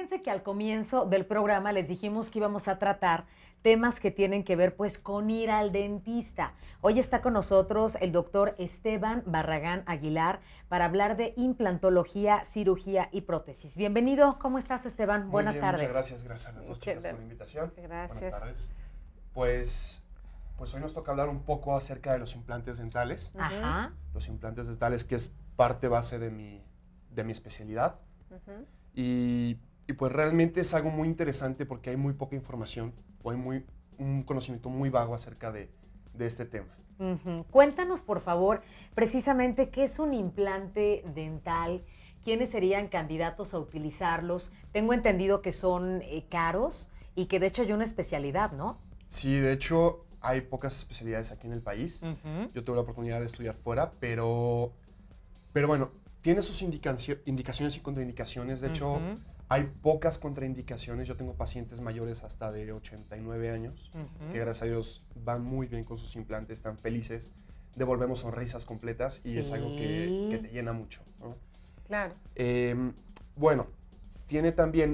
fíjense que al comienzo del programa les dijimos que íbamos a tratar temas que tienen que ver pues con ir al dentista. Hoy está con nosotros el doctor Esteban Barragán Aguilar para hablar de implantología, cirugía y prótesis. Bienvenido, ¿cómo estás, Esteban? Muy Buenas bien, tardes. Muchas gracias a las dos chicas por la invitación. Gracias. Buenas tardes. Pues hoy nos toca hablar un poco acerca de los implantes dentales. Ajá. Los implantes dentales, que es parte base de mi especialidad. Y pues realmente es algo muy interesante porque hay muy poca información o hay un conocimiento muy vago acerca de este tema. Cuéntanos, por favor, precisamente qué es un implante dental, quiénes serían candidatos a utilizarlos. Tengo entendido que son caros y que de hecho hay una especialidad, ¿no? Sí, de hecho hay pocas especialidades aquí en el país. Yo tuve la oportunidad de estudiar fuera, pero bueno, tiene sus indicaciones y contraindicaciones. De hecho, hay pocas contraindicaciones. Yo tengo pacientes mayores hasta de 89 años, que gracias a Dios van muy bien con sus implantes, están felices, devolvemos sonrisas completas y es algo que te llena mucho, ¿no? Claro. Bueno, tiene también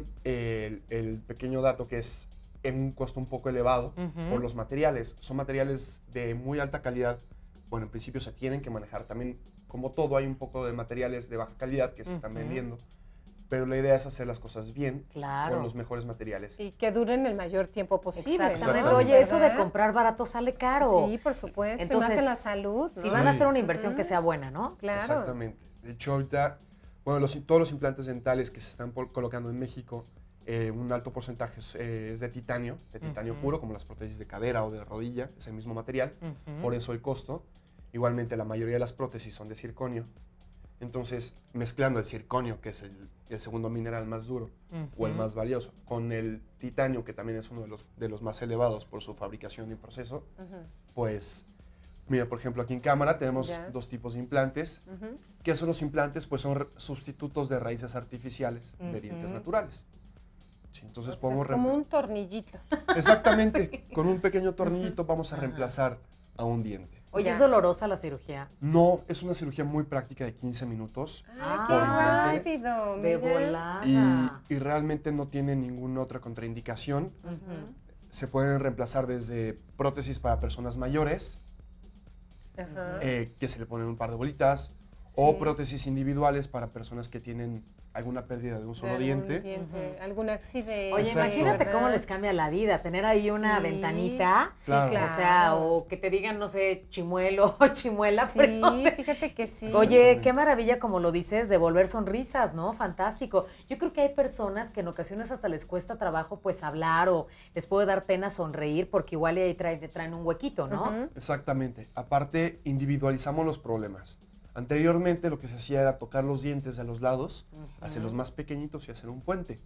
el pequeño dato que es en un costo un poco elevado por los materiales. Son materiales de muy alta calidad. Bueno, en principio se tienen que manejar. También, como todo, hay un poco de materiales de baja calidad que se están vendiendo. Pero la idea es hacer las cosas bien, con los mejores materiales. Y que duren el mayor tiempo posible. Exactamente. Oye, eso de comprar barato sale caro. Sí, por supuesto. Entonces, y más en la salud, ¿no? Si van a hacer una inversión que sea buena, ¿no? Claro. Exactamente. De hecho, ahorita, bueno, todos los implantes dentales que se están colocando en México, un alto porcentaje es de titanio puro, como las prótesis de cadera o de rodilla, es el mismo material, por eso el costo. Igualmente, la mayoría de las prótesis son de circonio. Entonces, mezclando el circonio, que es el segundo mineral más duro o el más valioso, con el titanio, que también es uno de los más elevados por su fabricación y proceso, pues, mira, por ejemplo, aquí en cámara tenemos dos tipos de implantes. ¿Qué son los implantes? Pues son sustitutos de raíces artificiales de dientes naturales. Sí, entonces podemos como un tornillito. Exactamente, con un pequeño tornillito vamos a reemplazar a un diente. Oye, ¿es dolorosa la cirugía? No, es una cirugía muy práctica de 15 minutos. ¡Ay, qué rápido! De volada. Y realmente no tiene ninguna otra contraindicación. Se pueden reemplazar desde prótesis para personas mayores, que se le ponen un par de bolitas, o prótesis individuales para personas que tienen alguna pérdida de un solo diente. Algún accidente. Oye, imagínate cómo les cambia la vida, tener ahí una ventanita. Claro. O sea, o que te digan, no sé, chimuelo o chimuela. Sí, pero fíjate que sí. Oye, qué maravilla, como lo dices, devolver sonrisas, ¿no? Fantástico. Yo creo que hay personas que en ocasiones hasta les cuesta trabajo, pues, hablar o les puede dar pena sonreír porque igual ahí traen un huequito, ¿no? Exactamente. Aparte, individualizamos los problemas. Anteriormente lo que se hacía era tocar los dientes de los lados, hacerlos más pequeñitos y hacer un puente.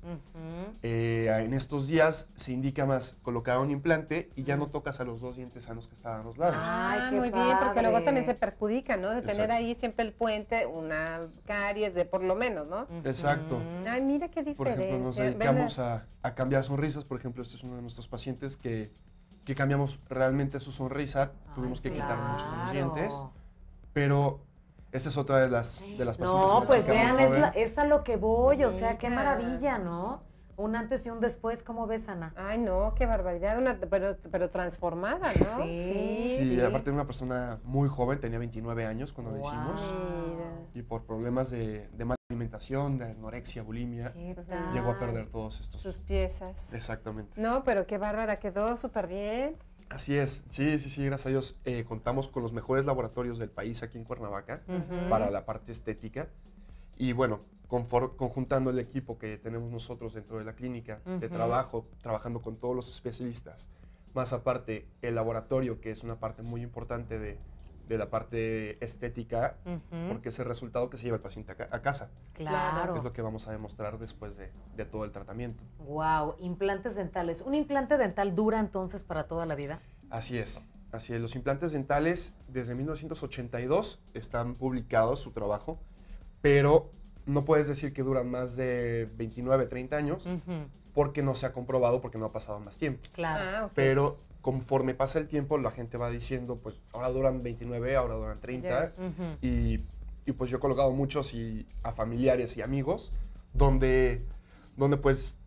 En estos días se indica más colocar un implante y ya no tocas a los dos dientes sanos que estaban a los lados. Ay, muy bien, porque luego también se perjudica, ¿no? De tener ahí siempre el puente, una caries de por lo menos, ¿no? Exacto. Ay, mira qué diferente. Por ejemplo, nos dedicamos a cambiar sonrisas. Por ejemplo, este es uno de nuestros pacientes que cambiamos realmente su sonrisa. Tuvimos que quitar muchos de los dientes, pero esa es otra de las pacientes. No, pues vean, es a lo que voy, o sea, Sí, qué maravilla, ¿no? Un antes y un después, ¿cómo ves, Ana? Ay, no, qué barbaridad, pero transformada, ¿no? Sí, aparte de una persona muy joven, tenía 29 años cuando lo hicimos. Mira. Y por problemas de mala alimentación, de anorexia, bulimia, llegó a perder todos estos. Sus piezas. Exactamente. No, pero qué bárbara, quedó súper bien. Así es, sí, gracias a Dios contamos con los mejores laboratorios del país aquí en Cuernavaca para la parte estética. Y bueno, conjuntando el equipo que tenemos nosotros dentro de la clínica de trabajo, trabajando con todos los especialistas, más aparte el laboratorio, que es una parte muy importante de la parte estética, porque es el resultado que se lleva el paciente a casa. Claro. Es lo que vamos a demostrar después de todo el tratamiento. Wow, implantes dentales. ¿Un implante dental dura entonces para toda la vida? Así es. Los implantes dentales desde 1982 están publicados su trabajo, pero no puedes decir que duran más de 29, 30 años porque no se ha comprobado, porque no ha pasado más tiempo. Claro. Okay. Pero conforme pasa el tiempo, la gente va diciendo, pues ahora duran 29, ahora duran 30. Y pues yo he colocado muchos a familiares y amigos donde pues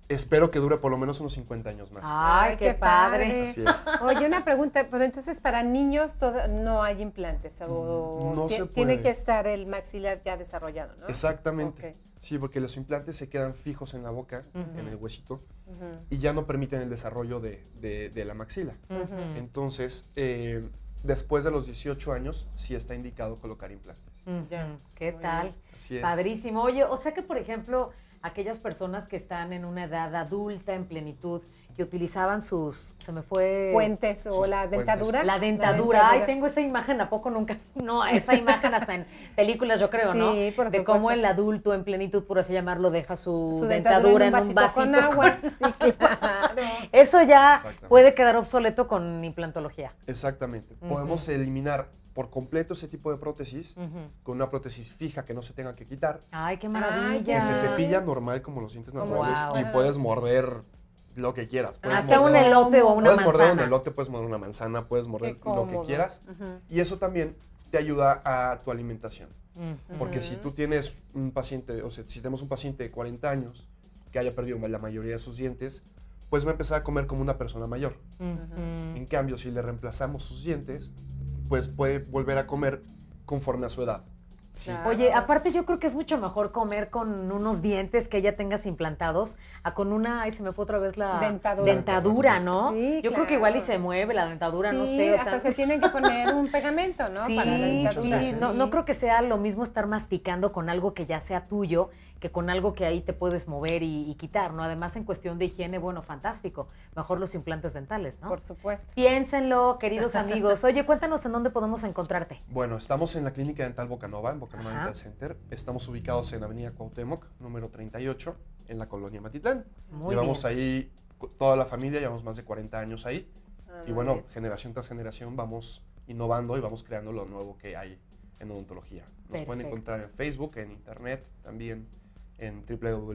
Espero que dure por lo menos unos 50 años más. Ay, qué padre. Así es. Oye, una pregunta, pero entonces para niños no hay implantes o No se tiene puede. que estar el maxilar ya desarrollado, ¿no? Exactamente. Ok. Sí, porque los implantes se quedan fijos en la boca, en el huesito, Ujú, y ya no permiten el desarrollo de la maxila. Ujú. Entonces, después de los 18 años, sí está indicado colocar implantes. Ujú. Ya. ¿Qué Muy tal? bien. Así es. Padrísimo. Oye, o sea que, por ejemplo, aquellas personas que están en una edad adulta, en plenitud, que utilizaban se me fue... Puentes o Sus la puentes. dentadura. La dentadura. Ay, tengo esa imagen, ¿a poco nunca? No, esa imagen hasta en películas, yo creo, ¿no? Sí, por De cómo supuesto. el adulto en plenitud, por así llamarlo, deja su dentadura dentadura en un vasito. con agua. Sí, claro. Eso ya Exactamente. puede quedar obsoleto con implantología. Exactamente. Ujú. Podemos eliminar por completo ese tipo de prótesis Ujú. con una prótesis fija que no se tenga que quitar, Ay, qué Ay, maravilla. que se Ya. cepilla normal como los dientes Como naturales si y fuera- puedes morder lo que quieras. Puedes Hasta un morder- elote o una Puedes morder un manzana. elote, puedes morder una manzana, puedes morder Qué lo que cómodo. quieras. Ujú. Y eso también te ayuda a tu alimentación. Ujú. Porque si tú tienes un paciente, o sea, si tenemos un paciente de 40 años que haya perdido la mayoría de sus dientes, pues va a empezar a comer como una persona mayor. Ujú. En cambio, si le reemplazamos sus dientes, pues puede volver a comer conforme a su edad. Sí. Claro. Oye, aparte yo creo que es mucho mejor comer con unos dientes que ya tengas implantados a con una, ay, se me fue otra vez la Dentadura. ¿no? Sí, Yo creo que igual y claro. se mueve la dentadura, Sí, no sé. O hasta sea, se tienen que poner un pegamento, ¿no? sí, Para la dentadura. muchas veces. no creo que sea lo mismo estar masticando con algo que ya sea tuyo que con algo que ahí te puedes mover y quitar, ¿no? Además, en cuestión de higiene, bueno, fantástico. Mejor los implantes dentales, ¿no? Por supuesto. Piénsenlo, queridos amigos. Oye, cuéntanos en dónde podemos encontrarte. Bueno, estamos en la Clínica Dental Bocanova, en Bocanova Ajá. Dental Center. Estamos ubicados en Avenida Cuauhtémoc, número 38, en la colonia Matitlán. Muy Llevamos bien. ahí toda la familia, llevamos más de 40 años ahí. Ah, Y muy bueno, bien. generación tras generación vamos innovando y vamos creando lo nuevo que hay en odontología. Nos pueden Perfecto. encontrar en Facebook, en internet, también en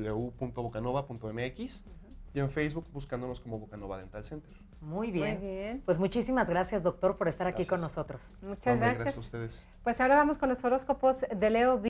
www.bocanova.mx y en Facebook buscándonos como Bocanova Dental Center. Muy bien. Muy bien. Pues muchísimas gracias, doctor, por estar aquí Gracias. con nosotros. Muchas Hombre, gracias. a ustedes. Pues ahora vamos con los horóscopos de Leo.